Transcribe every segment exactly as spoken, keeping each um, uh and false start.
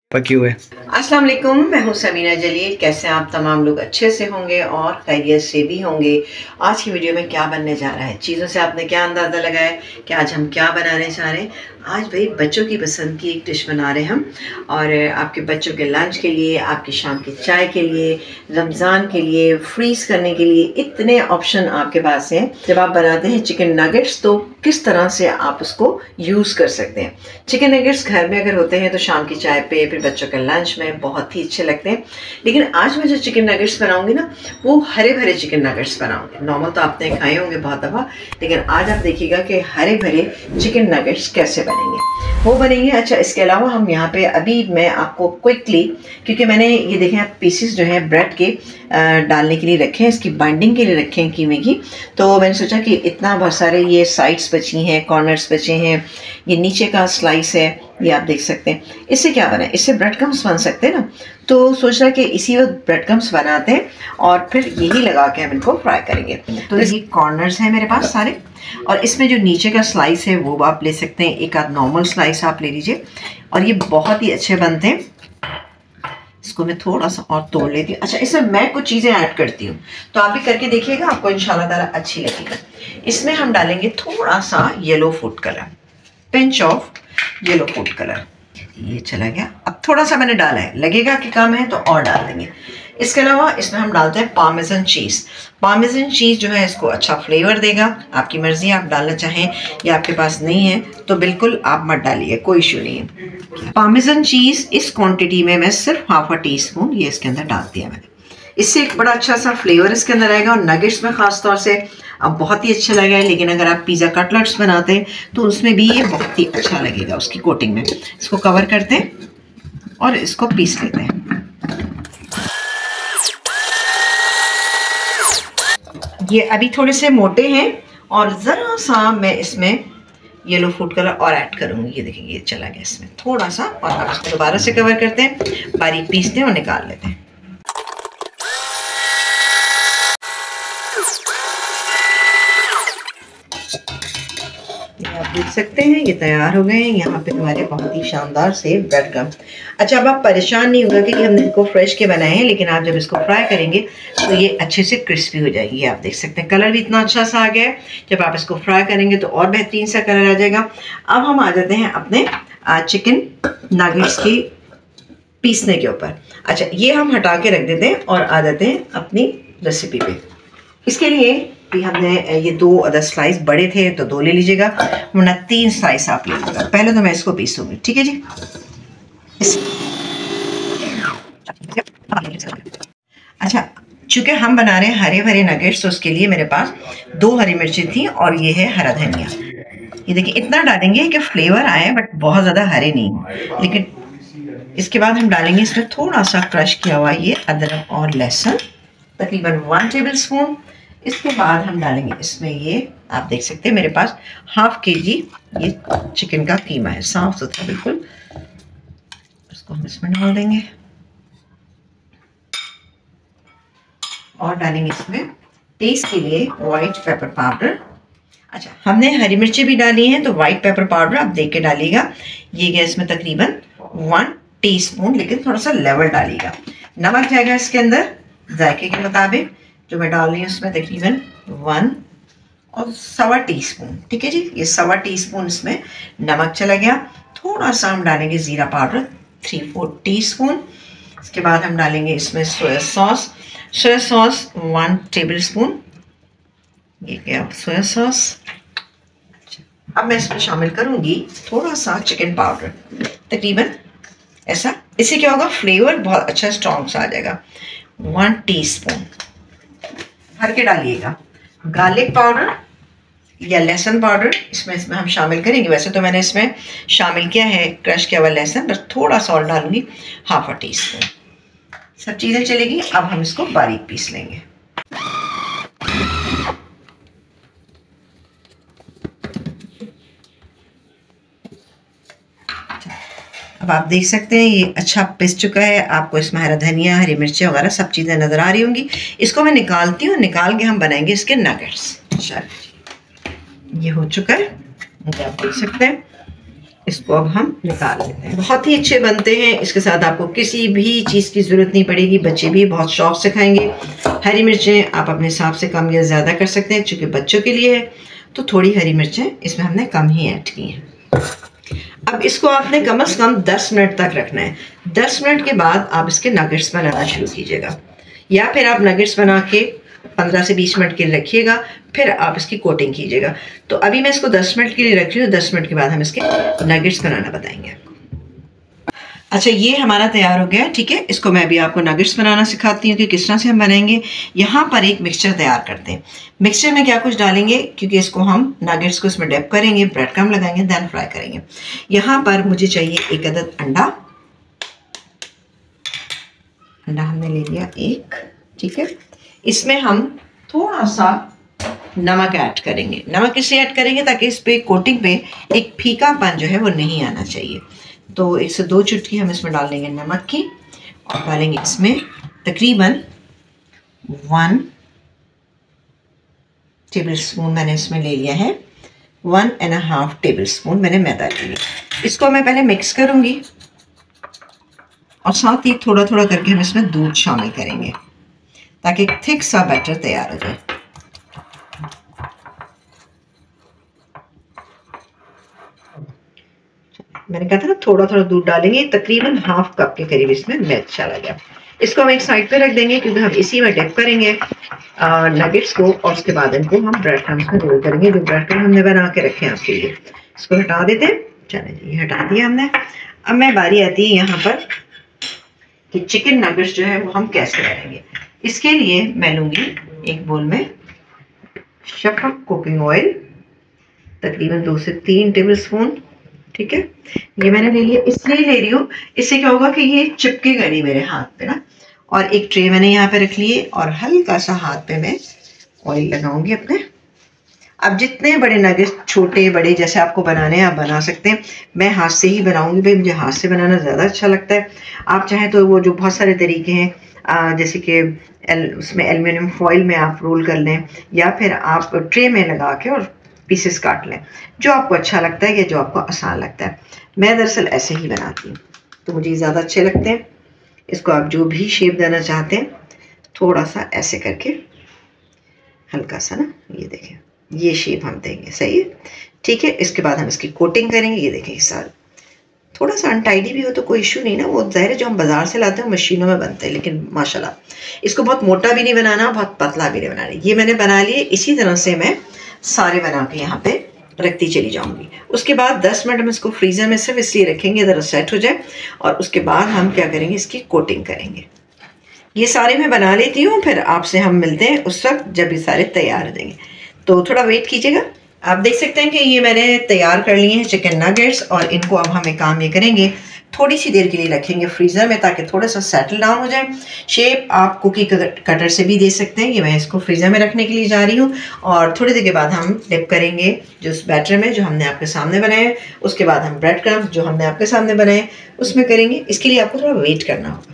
पके हुए। अस्सलाम वालेकुम, मैं हूं समीना जलील। कैसे हैं आप तमाम लोग? अच्छे से होंगे और खैरियत से भी होंगे। आज की वीडियो में क्या बनने जा रहा है, चीज़ों से आपने क्या अंदाज़ा लगाया कि आज हम क्या बनाने जा रहे हैं। आज भाई बच्चों की पसंद की एक डिश बना रहे हैं हम, और आपके बच्चों के लंच के लिए, आपकी शाम की चाय के लिए, रमज़ान के लिए, फ्रीज़ करने के लिए इतने ऑप्शन आपके पास हैं। जब आप बनाते हैं चिकन नगेट्स तो किस तरह से आप उसको यूज़ कर सकते हैं। चिकन नगेट्स घर में अगर होते हैं तो शाम की चाय पे, फिर बच्चों के लंच में बहुत ही अच्छे लगते हैं। लेकिन आज मैं जो चिकन नगेट्स बनाऊंगी ना, वो हरे भरे चिकन नगेट्स बनाऊंगी। नॉर्मल तो आपने खाए होंगे बहुत दफ़ा, लेकिन आज आप देखिएगा कि हरे भरे चिकन नगेट्स कैसे बनेंगे, वो बनेंगे। अच्छा, इसके अलावा हम यहाँ पे अभी मैं आपको क्विकली, क्योंकि मैंने ये देखें पीसेस जो हैं ब्रेड के डालने के लिए रखे हैं, इसकी बाइंडिंग के लिए रखे हैं कीमे की, तो मैंने सोचा कि इतना बहुत सारे ये साइड्स बची हैं, कॉर्नर्स बचे हैं, ये नीचे का स्लाइस है, ये आप देख सकते हैं। इससे क्या बना है, इससे ब्रेड क्रम्स बन सकते हैं ना, तो सोच रहा कि इसी वक्त ब्रेड क्रम्स बनाते हैं और फिर यही लगा के हम इनको फ्राई करेंगे। तो ये कॉर्नर्स हैं मेरे पास सारे, और इसमें जो नीचे का स्लाइस है वो आप ले सकते हैं, एक आध नॉर्मल स्लाइस आप ले लीजिए, और ये बहुत ही अच्छे बनते हैं। इसको मैं थोड़ा सा और तोड़ लेती हूँ। अच्छा, इसमें मैं कुछ चीज़ें ऐड करती हूँ, तो आप भी करके देखिएगा, आपको इंशाल्लाह ताला अच्छी लगेगी। इसमें हम डालेंगे थोड़ा सा yellow food colour, pinch of yellow food colour. ये चला गया। अब थोड़ा सा मैंने डाला है, लगेगा कि कम है तो और डाल देंगे। इसके अलावा इसमें हम डालते हैं पार्मेसन चीज़। पार्मेसन चीज़ जो है इसको अच्छा फ्लेवर देगा। आपकी मर्ज़ी, आप डालना चाहें या आपके पास नहीं है तो बिल्कुल आप मत डालिए, कोई इशू नहीं है। पार्मेसन चीज़ इस क्वांटिटी में मैं सिर्फ हाफ अ टी स्पून ये इसके अंदर डाल दिया मैंने। इससे एक बड़ा अच्छा सा फ्लेवर इसके अंदर आएगा, और नगेट्स में ख़ास तौर से अब बहुत ही अच्छा लगेगा। लेकिन अगर आप पिज़्ज़ा कटलेट्स बनाते हैं तो उसमें भी ये बहुत ही अच्छा लगेगा उसकी कोटिंग में। इसको कवर करते हैं और इसको पीस लेते हैं। ये अभी थोड़े से मोटे हैं, और ज़रा सा मैं इसमें येलो फूड कलर और ऐड करूँगी। ये देखिए, ये चला गया इसमें थोड़ा सा, और अब इसको दोबारा से कवर करते हैं, बारीक पीसते हैं और निकाल लेते हैं। आप देख सकते हैं ये तैयार हो गए हैं। यहाँ पे हमारे बहुत ही शानदार से ब्रेड क्रम्स। अच्छा, अब आप परेशान नहीं होगा कि हमने इसको फ्रेश के बनाए हैं, लेकिन आप जब इसको फ्राई करेंगे तो ये अच्छे से क्रिस्पी हो जाएगी। ये आप देख सकते हैं, कलर भी इतना अच्छा सा आ गया है। जब आप इसको फ्राई करेंगे तो और बेहतरीन सा कलर आ जाएगा। अब हम आ जाते हैं अपने चिकन नगेट्स की पीसने के ऊपर। अच्छा, ये हम हटा के रख देते हैं और आ जाते हैं अपनी रेसिपी पे। इसके लिए भी हमने ये दो अदर स्लाइस बड़े थे तो दो ले लीजिएगा, वरना तीन स्लाइस आप ले लीजिएगा। पहले तो मैं इसको पीसूंगी, ठीक है जी। इस... अच्छा, चूँकि हम बना रहे हैं हरे भरे नगेट्स, तो उसके लिए मेरे पास दो हरी मिर्ची थी और ये है हरा धनिया। ये देखिए, इतना डालेंगे कि फ्लेवर आए, बट बहुत ज़्यादा हरे नहीं। लेकिन इसके बाद हम डालेंगे इसमें थोड़ा सा क्रश किया हुआ ये अदरक और लहसुन, तकरीबन वन टेबल स्पून। इसके बाद हम डालेंगे इसमें, ये आप देख सकते हैं मेरे पास हाफ के जी ये चिकन का कीमा है, साफ सुथरा बिल्कुल। इसको हम इसमें डाल देंगे और डालेंगे इसमें टेस्ट के लिए वाइट पेपर पाउडर। अच्छा, हमने हरी मिर्ची भी डाली हैं, तो वाइट पेपर पाउडर आप देख के डालिएगा। ये गया इसमें तकरीबन वन टीस्पून, लेकिन थोड़ा सा लेवल डालिएगा। नमक जाएगा इसके अंदर जायके के मुताबिक, जो मैं डाल रही हूँ उसमें तकरीबन वन और सवा टी स्पून, ठीक है जी। ये सवा टी स्पून इसमें नमक चला गया। थोड़ा सा हम डालेंगे ज़ीरा powder, three four teaspoon. इसके बाद हम डालेंगे इसमें soya sauce, soya sauce one tablespoon. ये क्या सोया सॉस। अच्छा, अब मैं इसमें शामिल करूँगी थोड़ा सा चिकन पाउडर, तकरीबन ऐसा। इससे क्या होगा, फ्लेवर बहुत अच्छा स्ट्रॉन्ग सा आ जाएगा। वन टीस्पून भर के डालिएगा। गार्लिक पाउडर या लहसुन पाउडर इसमें इसमें हम शामिल करेंगे। वैसे तो मैंने इसमें शामिल किया है क्रश किया हुआ लहसुन, बस थोड़ा सा और डालूंगी, हाफ अ टी स्पून। सब चीज़ें चलेगी। अब हम इसको बारीक पीस लेंगे। अब आप देख सकते हैं ये अच्छा पिस चुका है। आपको इसमें हरा धनिया, हरी मिर्ची वगैरह सब चीज़ें नज़र आ रही होंगी। इसको मैं निकालती हूँ, निकाल के हम बनाएंगे इसके नगेट्स। चलिए, ये हो चुका है, आप देख सकते हैं। इसको अब हम निकाल लेते हैं। बहुत ही अच्छे बनते हैं, इसके साथ आपको किसी भी चीज़ की ज़रूरत नहीं पड़ेगी, बच्चे भी बहुत शौक से खाएंगे। हरी मिर्चें आप अपने हिसाब से कम या ज़्यादा कर सकते हैं, चूँकि बच्चों के लिए है तो थोड़ी हरी मिर्चें इसमें हमने कम ही ऐड की हैं। अब इसको आपने कम से कम दस मिनट तक रखना है। दस मिनट के बाद आप इसके नगेट्स बनाना शुरू कीजिएगा, या फिर आप नगेट्स बना के पंद्रह से बीस मिनट के लिए रखिएगा, फिर आप इसकी कोटिंग कीजिएगा। तो अभी मैं इसको दस मिनट के लिए रख रही हूँ, दस मिनट के बाद हम इसके नगेट्स बनाना बताएंगे आपको। अच्छा, ये हमारा तैयार हो गया, ठीक है। इसको मैं अभी आपको नगेट्स बनाना सिखाती हूँ कि किस तरह से हम बनाएंगे। यहाँ पर एक मिक्सचर तैयार करते हैं। मिक्सचर में क्या कुछ डालेंगे, क्योंकि इसको हम नगेट्स को इसमें डिप करेंगे, ब्रेड क्रम्ब लगाएंगे, देन फ्राई करेंगे। यहाँ पर मुझे चाहिए एक अदद अंडा। अंडा हमने ले लिया एक, ठीक है। इसमें हम थोड़ा सा नमक ऐड करेंगे। नमक इसलिए ऐड करेंगे ताकि इस पे कोटिंग पे एक फीकापन जो है वो नहीं आना चाहिए। तो एक से दो चुटकी हम इसमें डाल देंगे नमक की, और डालेंगे इसमें तकरीबन वन टेबल स्पून मैंने इसमें ले लिया है, one and half tablespoon मैंने मैदा ले लिया। इसको मैं पहले मिक्स करूँगी और साथ ही थोड़ा थोड़ा करके हम इसमें दूध शामिल करेंगे ताकि एक थिक सा बैटर तैयार हो जाए। मैंने कहा था ना थोड़ा थोड़ा दूध डालेंगे, तकरीबन हाफ कप के करीब इसमें मिल्क चला गया। इसको हम एक साइड पे रख देंगे क्योंकि हम इसी में डिप करेंगे नगेट्स को, और उसके बाद इनको हम ब्रेड क्रम्स में रोल करेंगे, जो ब्रेड क्रम्स हमने बना के रखे हैं आपके लिए। इसको हटा देते हैं। चले जी, हटा दिया हमने। अब मैं बारी आती है यहाँ पर कि चिकन नगेट्स जो है वो हम कैसे करेंगे। इसके लिए मैं लूँगी एक बोल में शफक कुकिंग ऑयल, तकरीबन दो से तीन टेबल स्पून, ठीक है। ये मैंने ले लिया, इसलिए ले रही हूँ, इससे क्या होगा कि ये चिपकेगा नहीं मेरे हाथ पे ना। और एक ट्रे मैंने यहाँ पे रख लिए और हल्का सा हाथ पे मैं ऑयल लगाऊंगी अपने। अब जितने बड़े नगेट्स, छोटे बड़े जैसे आपको बनाने हैं आप बना सकते हैं। मैं हाथ से ही बनाऊंगी भाई, मुझे हाथ से बनाना ज़्यादा अच्छा लगता है। आप चाहें तो वो जो बहुत सारे तरीके हैं, आ, जैसे कि एल, उसमें एल्युमिनियम फॉइल में आप रोल कर लें, या फिर आप ट्रे में लगा के और पीसेस काट लें, जो आपको अच्छा लगता है या जो आपको आसान लगता है। मैं दरअसल ऐसे ही बनाती हूँ तो मुझे ज़्यादा अच्छे लगते हैं। इसको आप जो भी शेप देना चाहते हैं, थोड़ा सा ऐसे करके हल्का सा ना, ये देखें ये शेप हम देंगे, सही है, ठीक है। इसके बाद हम इसकी कोटिंग करेंगे। ये देखें सारा थोड़ा सा अनटाइडी भी हो तो कोई इशू नहीं ना, वो ज़ाहिर है जो हम बाज़ार से लाते हैं मशीनों में बनते हैं, लेकिन माशाल्लाह इसको बहुत मोटा भी नहीं बनाना, बहुत पतला भी नहीं बनाना। ये मैंने बना लिए, इसी तरह से मैं सारे बना के यहाँ पे रखती चली जाऊंगी। उसके बाद दस मिनट हम इसको फ्रीज़र में सिर्फ इसलिए रखेंगे ज़रा सेट हो जाए, और उसके बाद हम क्या करेंगे, इसकी कोटिंग करेंगे। ये सारे मैं बना लेती हूँ, फिर आपसे हम मिलते हैं उस वक्त जब ये सारे तैयार हो जाएंगे, तो थोड़ा वेट कीजिएगा। आप देख सकते हैं कि ये मैंने तैयार कर लिए हैं चिकन नगेट्स, और इनको अब हम एक काम ये करेंगे, थोड़ी सी देर के लिए रखेंगे फ्रीज़र में ताकि थोड़ा सा सेटल डाउन हो जाए। शेप आप कुकी कटर से भी दे सकते हैं। ये मैं इसको फ्रीज़र में रखने के लिए जा रही हूँ, और थोड़ी देर के बाद हम डिप करेंगे जो उस बैटर में जो हमने आपके सामने बनाए हैं। उसके बाद हम ब्रेड क्रम्स जो हमने आपके सामने बनाए उसमें करेंगे। इसके लिए आपको थोड़ा वेट करना होगा।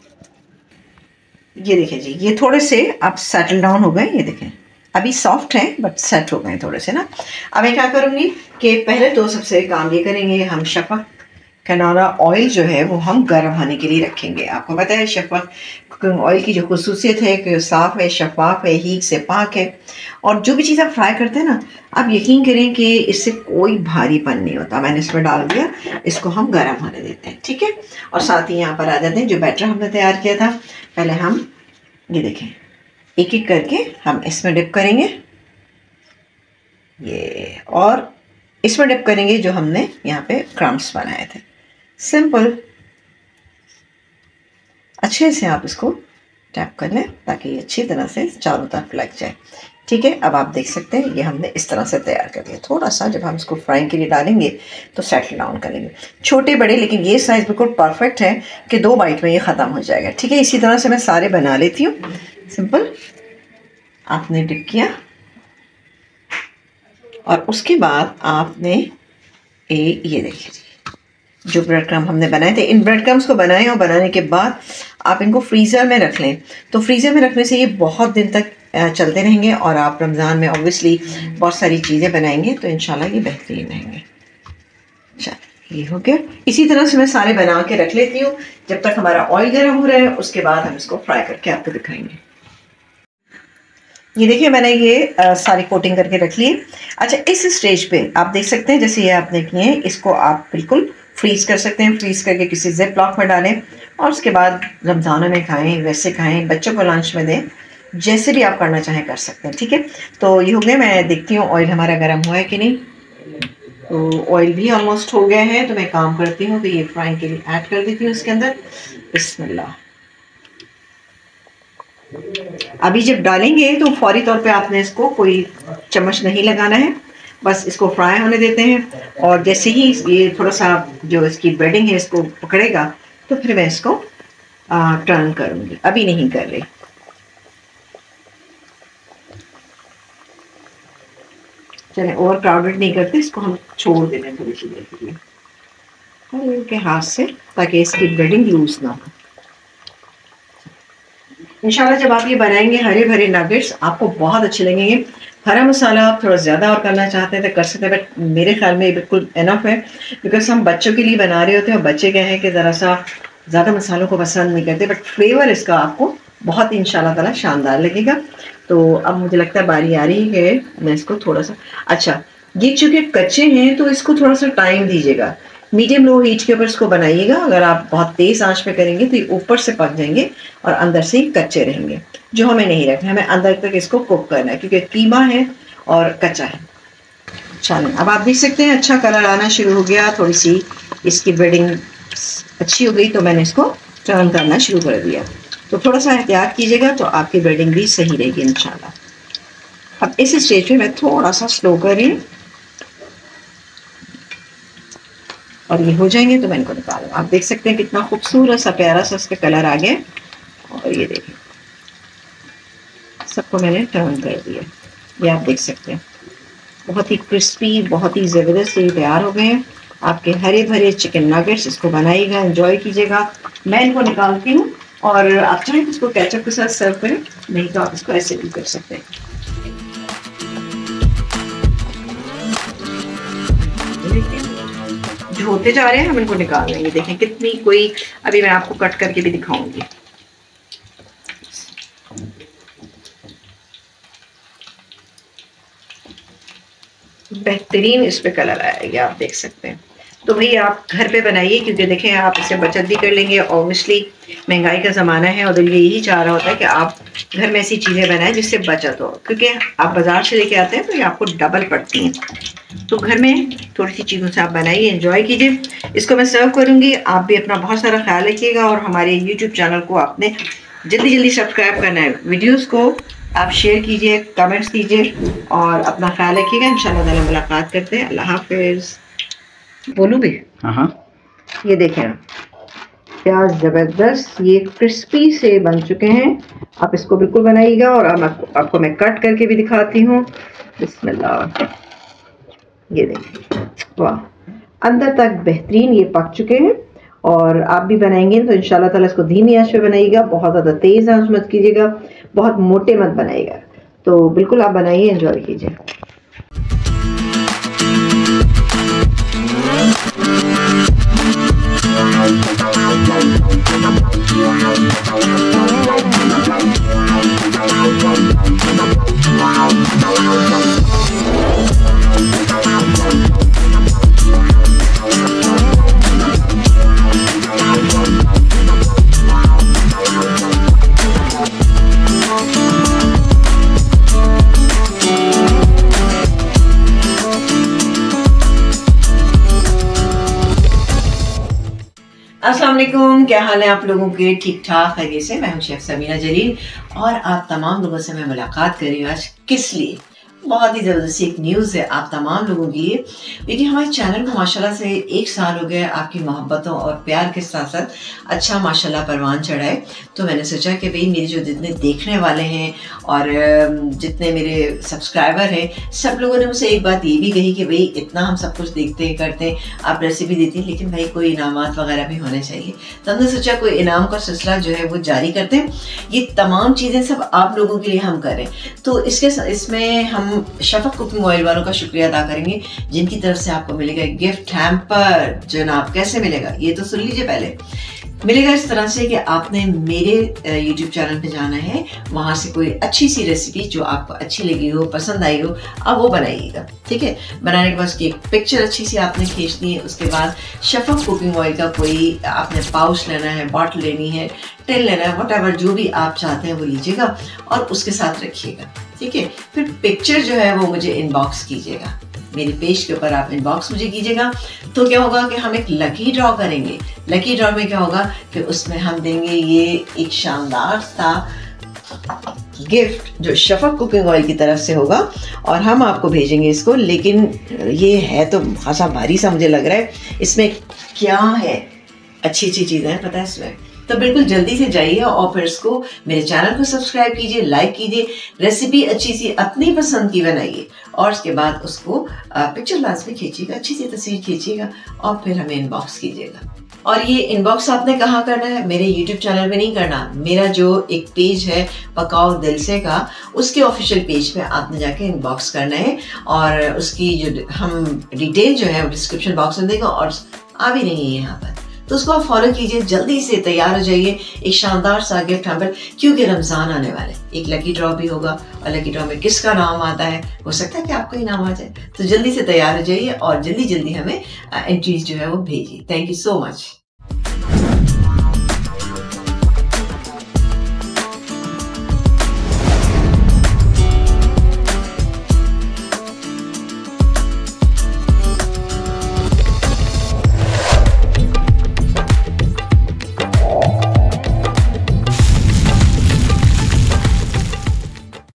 ये देखें जी, ये थोड़े से आप सेटल डाउन हो गए, ये देखें अभी सॉफ्ट है बट सेट हो गए थोड़े से ना। अब मैं क्या करूँगी कि पहले तो सबसे काम ये करेंगे, हम शफक कनारा ऑयल जो है वो हम गर्म होने के लिए रखेंगे। आपको पता है शफक कुकिंग ऑयल की जो खसूसियत है कि साफ़ है, शफाफ है, हीट से पाक है, और जो भी चीज़ आप फ्राई करते हैं ना, आप यकीन करें कि इससे कोई भारीपन नहीं होता। मैंने इसमें डाल दिया, इसको हम गर्म होने देते हैं, ठीक है। और साथ ही यहाँ पर आ जाते हैं जो बैटर हमने तैयार किया था। पहले हम ये देखें एक एक करके हम इसमें डिप करेंगे, ये, और इसमें डिप करेंगे जो हमने यहाँ पे क्रम्स बनाए थे। सिंपल, अच्छे से आप इसको टैप कर लें ताकि ये अच्छी तरह से चारों तरफ लग जाए, ठीक है। अब आप देख सकते हैं ये हमने इस तरह से तैयार कर लिया। थोड़ा सा जब हम इसको फ्राइंग के लिए डालेंगे तो सेटल डाउन करेंगे, छोटे बड़े, लेकिन ये साइज़ बिल्कुल परफेक्ट है कि दो बाइट में ये ख़त्म हो जाएगा, ठीक है। इसी तरह से मैं सारे बना लेती हूँ। सिंपल, आपने डिप किया और उसके बाद आपने ए ये देखिए जो ब्रेड क्रम्ब हमने बनाए थे, इन ब्रेड क्रम्ब्स को बनाएं और बनाने के बाद आप इनको फ्रीज़र में रख लें। तो फ्रीज़र में रखने से ये बहुत दिन तक चलते रहेंगे, और आप रमज़ान में ऑब्वियसली बहुत सारी चीज़ें बनाएंगे तो इंशाल्लाह ये बेहतरीन रहेंगे। चल ये हो गया। इसी तरह से मैं सारे बना के रख लेती हूँ जब तक हमारा ऑयल गर्म हो रहा है। उसके बाद हम इसको फ्राई करके आपको दिखाएंगे। ये देखिए मैंने ये आ, सारी कोटिंग करके रख ली। अच्छा, इस स्टेज पे आप देख सकते हैं जैसे ये आपने किए हैं, इसको आप बिल्कुल फ्रीज कर सकते हैं। फ्रीज करके किसी जिप लॉक में डालें और उसके बाद रमज़ानों में खाएं, वैसे खाएं, बच्चों को लंच में दें, जैसे भी आप करना चाहें कर सकते हैं। ठीक है, तो ये हो गया। मैं देखती हूँ ऑयल हमारा गर्म हुआ है कि नहीं। तो ऑयल भी ऑलमोस्ट हो गया है, तो मैं काम करती हूँ कि ये फ्राइंग के लिए ऐड कर देती हूँ इसके अंदर। बिस्मिल्लाह। अभी जब डालेंगे तो फौरी तौर पे आपने इसको कोई चम्मच नहीं लगाना है, बस इसको फ्राई होने देते हैं। और जैसे ही ये थोड़ा सा जो इसकी ब्रेडिंग है इसको पकड़ेगा तो फिर मैं इसको आ, टर्न करूँगी। अभी नहीं कर रही। चलें, ओवर क्राउडेड नहीं करते, इसको हम छोड़ देते हैं थोड़ी सी देर के लिए हल्के हाथ से, ताकि इसकी ब्रेडिंग लूज ना हो। इंशाल्लाह जब आप ये बनाएंगे हरे भरे नगेट्स आपको बहुत अच्छे लगेंगे। हरा मसाला आप थोड़ा ज़्यादा और करना चाहते हैं तो कर सकते हैं, बट मेरे ख्याल में ये बिल्कुल इनफ है, बिकॉज हम बच्चों के लिए बना रहे होते हैं और बच्चे क्या हैं कि ज़रा सा ज़्यादा मसालों को पसंद नहीं करते, बट फ्लेवर इसका आपको बहुत ही इंशाल्लाह ताला शानदार लगेगा। तो अब मुझे लगता है बारी आ रही है, मैं इसको थोड़ा सा, अच्छा ये चूँकि कच्चे हैं तो इसको थोड़ा सा टाइम दीजिएगा। मीडियम लो हीट के ऊपर इसको बनाइएगा। अगर आप बहुत तेज़ आंच पे करेंगे तो ये ऊपर से पक जाएंगे और अंदर से ही कच्चे रहेंगे, जो हमें नहीं रखना, हमें अंदर तक इसको कुक करना है क्योंकि कीमा है और कच्चा है। चलें, अब आप देख सकते हैं अच्छा कलर आना शुरू हो गया, थोड़ी सी इसकी ब्रेडिंग अच्छी हो गई तो मैंने इसको टर्न करना शुरू कर दिया। तो थोड़ा सा एहतियात कीजिएगा तो आपकी ब्रेडिंग भी सही रहेगी इंशाल्लाह। अब इस स्टेज पे मैं थोड़ा सा स्लो कर रही हूँ और ये हो जाएंगे तो मैं इनको निकालूँ। आप देख सकते हैं कितना खूबसूरत सा प्यारा सा इसका कलर आ गया। और ये देखिए सबको मैंने टर्न कर दिया, ये आप देख सकते हैं बहुत ही क्रिस्पी, बहुत ही ज़बरदस्त ये तैयार हो गए हैं आपके हरे भरे चिकन नगेट्स। इसको बनाइएगा, एंजॉय कीजिएगा। मैं इनको निकालती हूँ और आप चाहें तो इसको केचप के साथ सर्व करें, नहीं तो आप इसको ऐसे भी कर सकते हैं। जो होते जा रहे हैं हम इनको निकाल लेंगे। देखें कितनी कोई, अभी मैं आपको कट करके भी दिखाऊंगी। बेहतरीन इस पे कलर आएगा, आप देख सकते हैं। तो भाई आप घर पे बनाइए, क्योंकि देखें आप इससे बचत भी कर लेंगे। ऑब्वियसली महंगाई का ज़माना है और दिल यही चाह रहा होता है कि आप घर में ऐसी चीज़ें बनाएं जिससे बचत हो, क्योंकि आप बाज़ार से लेके आते हैं तो ये आपको डबल पड़ती हैं। तो घर में थोड़ी सी चीज़ों से आप बनाइए, एंजॉय कीजिए। इसको मैं सर्व करूँगी, आप भी अपना बहुत सारा ख्याल रखिएगा और हमारे यूट्यूब चैनल को आपने जल्दी जल्दी सब्सक्राइब करना है। वीडियोज़ को आप शेयर कीजिए, कमेंट्स कीजिए और अपना ख्याल रखिएगा। इंशाल्लाह ताला मुलाकात करते हैं। अल्लाह हाफिज़। बोलूँ भी? हाँ, ये देखें प्याज ज़बरदस्त ये क्रिस्पी से बन चुके हैं। आप इसको बिल्कुल बनाइएगा। और अब आपको, आपको मैं कट करके भी दिखाती हूँ। बिस्मिल्लाह, ये देखिए, वाह, अंदर तक बेहतरीन ये पक चुके हैं। और आप भी बनाएंगे तो इंशाल्लाह ताला इसको धीमी आंच पे बनाइएगा, बहुत ज़्यादा तेज़ आंच मत कीजिएगा, बहुत मोटे मत बनाइएगा। तो बिल्कुल आप बनाइए, एंजॉय कीजिए। अस्सलाम वालेकुम, क्या हाल है आप लोगों के? ठीक ठाक है से। मैं हूं शेफ सबीना जलील और आप तमाम लोगों से मैं मुलाकात कर रही हूँ आज। किस लिए? बहुत ही ज़बरदस्त एक न्यूज़ है आप तमाम लोगों के लिए। देखिए हमारे चैनल को माशाल्लाह से एक साल हो गया, आपकी मोहब्बतों और प्यार के साथ साथ अच्छा माशाल्लाह परवान चढ़ा है। तो मैंने सोचा कि भाई मेरे जो जितने देखने वाले हैं और जितने मेरे सब्सक्राइबर हैं, सब लोगों ने मुझसे एक बात ये भी कही कि भाई इतना हम सब कुछ देखते हैं, करते हैं, आप रेसिपी देती हैं, लेकिन भाई कोई इनामात वगैरह भी होने चाहिए। तो हमने सोचा कोई इनाम का सिलसिला जो है वो जारी करते हैं। ये तमाम चीज़ें सब आप लोगों के लिए हम करें। तो इसके इसमें हम हम शफक कुकिंग ऑयल वालों का शुक्रिया अदा करेंगे जिनकी तरफ से आपको मिलेगा गिफ्ट हैम्पर। जनाब कैसे मिलेगा ये तो सुन लीजिए। पहले मिलेगा इस तरह से कि आपने मेरे यूट्यूब चैनल पे जाना है, वहाँ से कोई अच्छी सी रेसिपी जो आपको अच्छी लगी हो, पसंद आई हो, आप वो बनाइएगा। ठीक है, बनाने के बाद उसकी एक पिक्चर अच्छी सी आपने खींचनी है। उसके बाद शफक कुकिंग ऑयल का कोई आपने पाउच लेना है, बॉटल लेनी है, टिन लेना है, व्हाटएवर जो भी आप चाहते हैं वो लीजिएगा और उसके साथ रखिएगा। ठीक है, फिर पिक्चर जो है वो मुझे इनबॉक्स कीजिएगा, मेरे पेज के ऊपर आप इनबॉक्स मुझे कीजिएगा। तो क्या होगा कि हम एक लकी ड्रॉ करेंगे। लकी ड्रॉ में क्या होगा कि उसमें हम देंगे ये एक शानदार सा गिफ्ट जो शफक कुकिंग ऑयल की तरफ से होगा और हम आपको भेजेंगे इसको। लेकिन ये है तो खासा भारी सा मुझे लग रहा है। इसमें क्या है, अच्छी अच्छी चीज़ें हैं पता है इसमें। तो बिल्कुल जल्दी से जाइए और फिर इसको मेरे चैनल को सब्सक्राइब कीजिए, लाइक कीजिए, रेसिपी अच्छी सी अपनी पसंद की बनाइए और उसके बाद उसको पिक्चर लाजमी खींचिएगा, अच्छी सी तस्वीर खींचिएगा और फिर हमें इनबॉक्स कीजिएगा। और ये इनबॉक्स आपने कहाँ करना है, मेरे यूट्यूब चैनल पे नहीं करना, मेरा जो एक पेज है पकाओ दिल से का, उसके ऑफिशियल पेज पे आपने जाके इनबॉक्स करना है और उसकी जो हम डिटेल जो है वो डिस्क्रिप्शन बॉक्स में देगा और आ भी नहीं है यहाँ पर, तो उसको आप फॉलो कीजिए। जल्दी से तैयार हो जाइए एक शानदार सा गिफ्ट हैम्पर, क्योंकि रमज़ान आने वाले, एक लकी ड्रॉ भी होगा और लकी ड्रॉ में किसका नाम आता है, हो सकता है कि आपको ही नाम आ जाए। तो जल्दी से तैयार हो जाइए और जल्दी जल्दी हमें एंट्रीज जो है वो भेजिए। Thank you so much.